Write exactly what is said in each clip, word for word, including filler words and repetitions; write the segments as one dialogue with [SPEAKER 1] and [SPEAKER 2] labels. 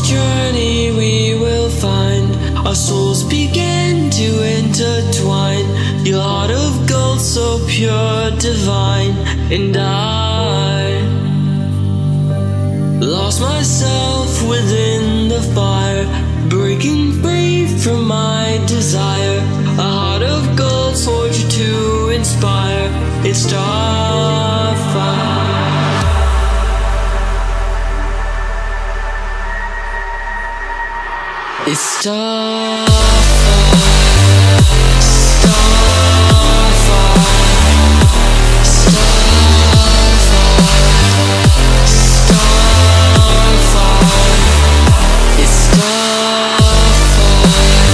[SPEAKER 1] journey we will find our souls begin to intertwine. Your heart of gold, so pure, divine. And I lost myself within the fire, breaking free from my desire. A heart of gold, forged to inspire. It's Starfire. It's Starfire. Starfire. Starfire. Starfire. It's Starfire.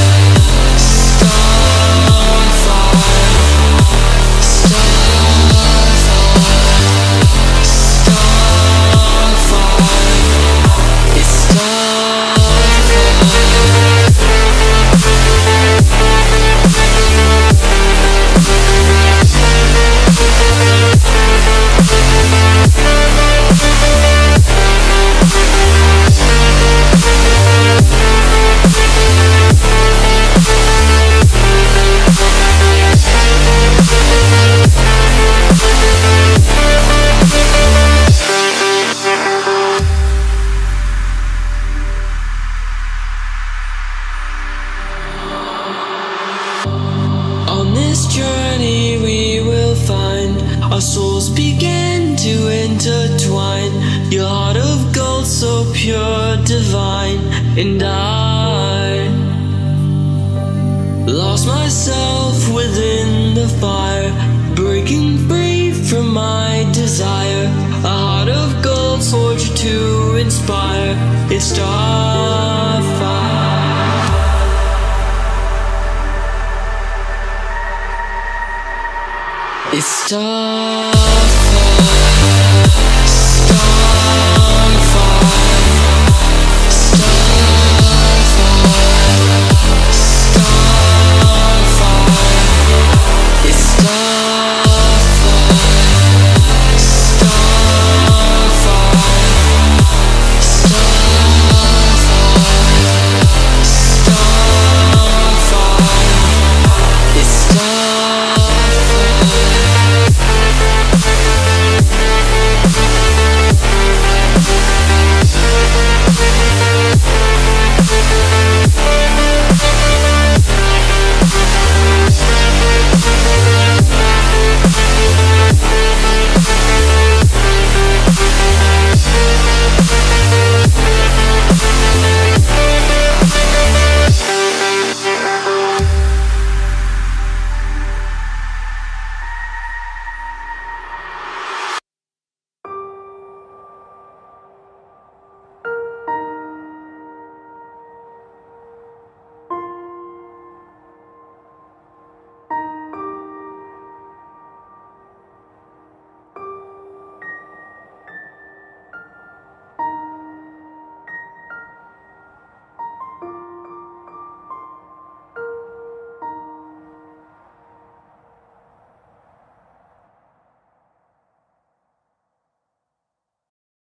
[SPEAKER 1] On this journey we will find our souls begin to intertwine. Your heart of gold, so pure, divine. And I lost myself within the fire, breaking free from my desire. A heart of gold, forged to inspire. It's Starfire. It's Starfire.